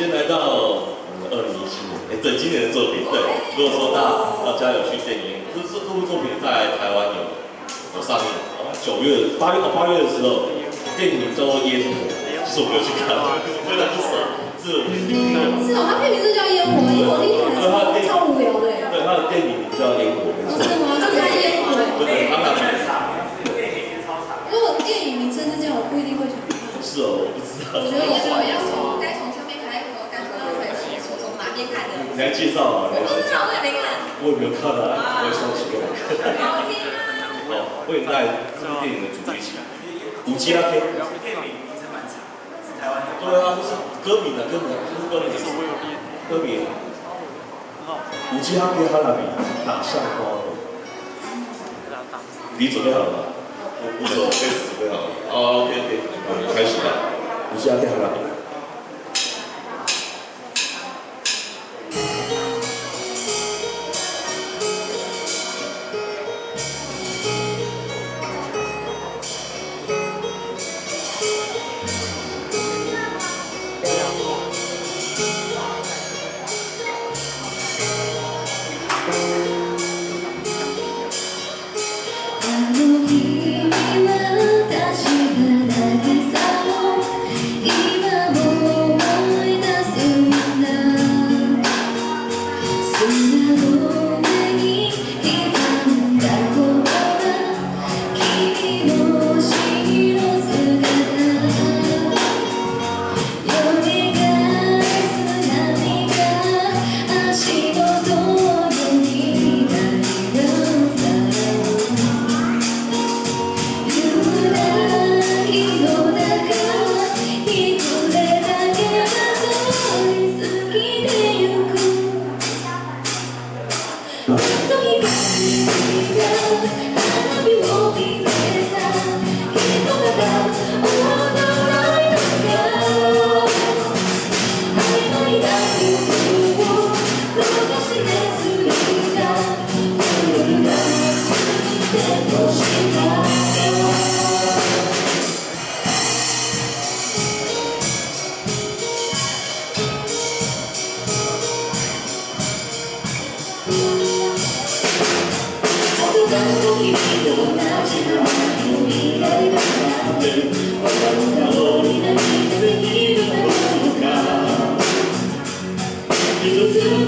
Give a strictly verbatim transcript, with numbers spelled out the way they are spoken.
先来到我们二零一七年，哎，对，今年的作品，对。如果说大大家有去电影院，这这这部作品在台湾有有上映，九月、八月、八月的时候，电影名叫做《烟火》，其实我没有去看，真的不熟，是。 是哦，它片名是叫《烟火》，烟火听起来超无聊的。 对，它的电影名叫《烟火》。 真的吗？就叫烟火。 对，它那边。 如果电影名称是这样，我不一定会想看。 是哦，我不知道。 我觉得烟火要从该从上面开始，该从二开始，从从哪边看的？ 你来介绍啊！ 我不知道，我也没看。 我也没有看啊，我也想起给我看。 好听啊！ 哦，会带这部电影的主题曲，五 G 拉 K。 电影名称蛮长，是台湾的。 对啊，就是歌名的歌名，就是歌名的歌名。五 G 拉 K 哈拉比打上花了。你准备好了吗？我我手开始准备好了。哦 ，OK OK， 我们开始吧。五 G 拉 K 哈拉比。 It's